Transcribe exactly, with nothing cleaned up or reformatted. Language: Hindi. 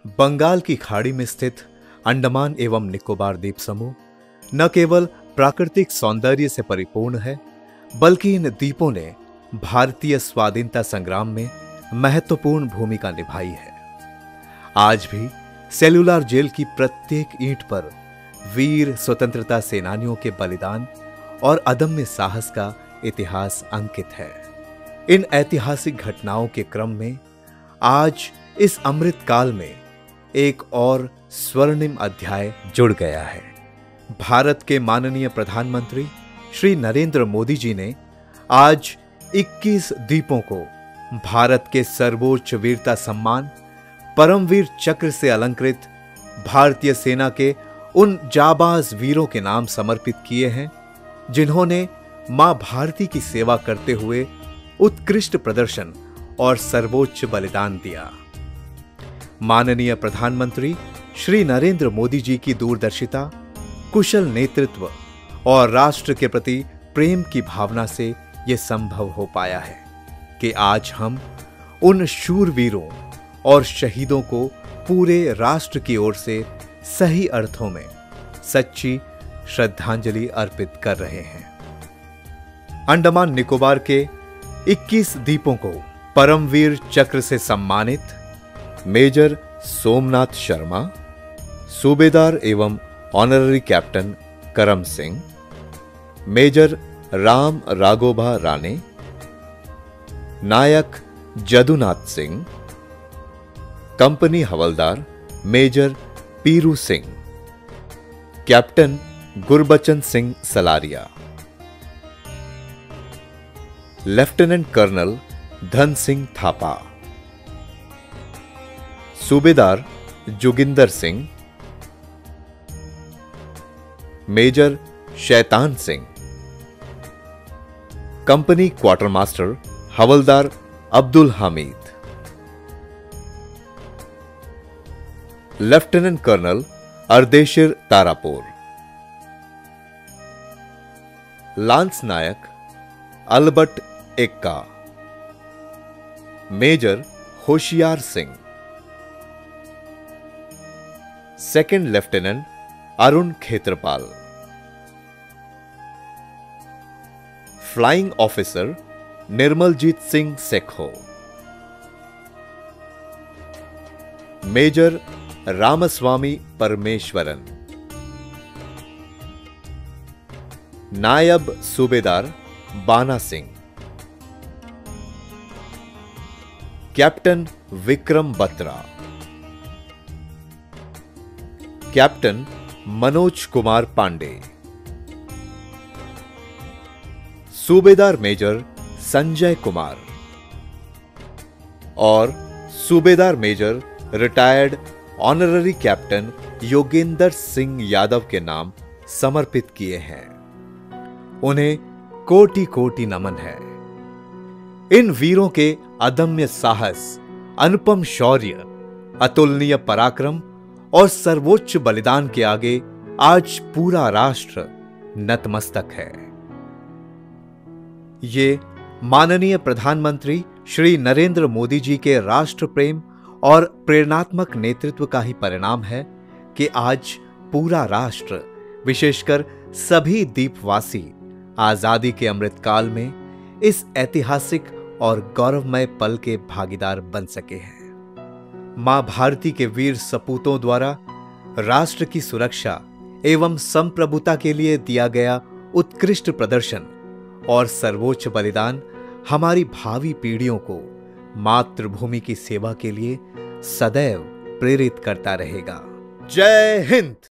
बंगाल की खाड़ी में स्थित अंडमान एवं निकोबार द्वीप समूह न केवल प्राकृतिक सौंदर्य से परिपूर्ण है, बल्कि इन द्वीपों ने भारतीय स्वाधीनता संग्राम में महत्वपूर्ण भूमिका निभाई है। आज भी सेल्यूलर जेल की प्रत्येक ईंट पर वीर स्वतंत्रता सेनानियों के बलिदान और अदम्य साहस का इतिहास अंकित है। इन ऐतिहासिक घटनाओं के क्रम में आज इस अमृत काल में एक और स्वर्णिम अध्याय जुड़ गया है। भारत के माननीय प्रधानमंत्री श्री नरेंद्र मोदी जी ने आज इक्कीस द्वीपों को भारत के सर्वोच्च वीरता सम्मान परमवीर चक्र से अलंकृत भारतीय सेना के उन जाबाज वीरों के नाम समर्पित किए हैं, जिन्होंने मां भारती की सेवा करते हुए उत्कृष्ट प्रदर्शन और सर्वोच्च बलिदान दिया। माननीय प्रधानमंत्री श्री नरेंद्र मोदी जी की दूरदर्शिता, कुशल नेतृत्व और राष्ट्र के प्रति प्रेम की भावना से यह संभव हो पाया है कि आज हम उन शूरवीरों और शहीदों को पूरे राष्ट्र की ओर से सही अर्थों में सच्ची श्रद्धांजलि अर्पित कर रहे हैं। अंडमान निकोबार के इक्कीस द्वीपों को परमवीर चक्र से सम्मानित मेजर सोमनाथ शर्मा, सूबेदार एवं honorary captain Karam Singh, major Ram Raghoba Rane, Naik Jadunath Singh, company havildar major Piru Singh, captain Gurbachan Singh Salaria, lieutenant colonel Dhan Singh Thapa, subedar Joginder Singh, major Shaitan Singh, company quarter master havildar Abdul Hamid, lieutenant colonel Ardeshir Tarapore, lance Naik Albert Ekka, major Hoshiar Singh, second lieutenant Arun Khetarpal, flying officer Nirmaljit Singh Sekhon, major Ramaswamy Parameswaran, Naib subedar Bana Singh, captain Vikram Batra, captain Manoj Kumar Pandey, subedar major Sanjay Kumar और subedar major retired honorary captain Yogendra Singh Yadav के नाम समर्पित किए हैं। उन्हें कोटि कोटि नमन है। इन वीरों के अदम्य साहस, अनुपम शौर्य, अतुलनीय पराक्रम और सर्वोच्च बलिदान के आगे आज पूरा राष्ट्र नतमस्तक है। ये माननीय प्रधानमंत्री श्री नरेंद्र मोदी जी के राष्ट्र प्रेम और प्रेरणात्मक नेतृत्व का ही परिणाम है कि आज पूरा राष्ट्र, विशेषकर सभी द्वीपवासी, आजादी के अमृत काल में इस ऐतिहासिक और गौरवमय पल के भागीदार बन सके हैं। मां भारती के वीर सपूतों द्वारा राष्ट्र की सुरक्षा एवं संप्रभुता के लिए दिया गया उत्कृष्ट प्रदर्शन और सर्वोच्च बलिदान हमारी भावी पीढ़ियों को मातृभूमि की सेवा के लिए सदैव प्रेरित करता रहेगा। जय हिंद।